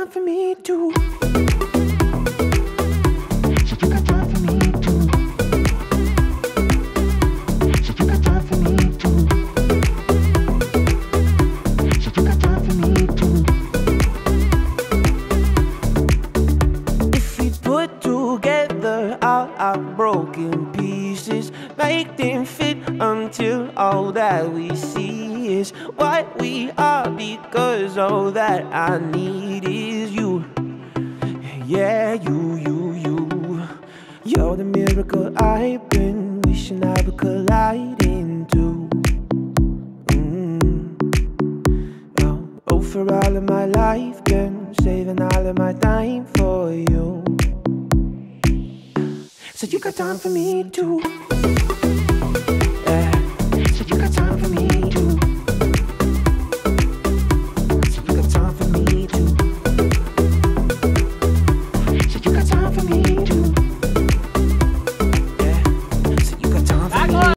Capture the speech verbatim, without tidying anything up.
time for me too. Said you got time for me too. Said you got time for me too. Said you got time for me too. If we put together all our broken pieces, make them fit until all that we see is what we are, because all that I need is you. Yeah, you, you, you. You're the miracle I've been wishing I would collide into. Mm. Oh, oh, for all of my life, been saving all of my time for you. So you got time for me too.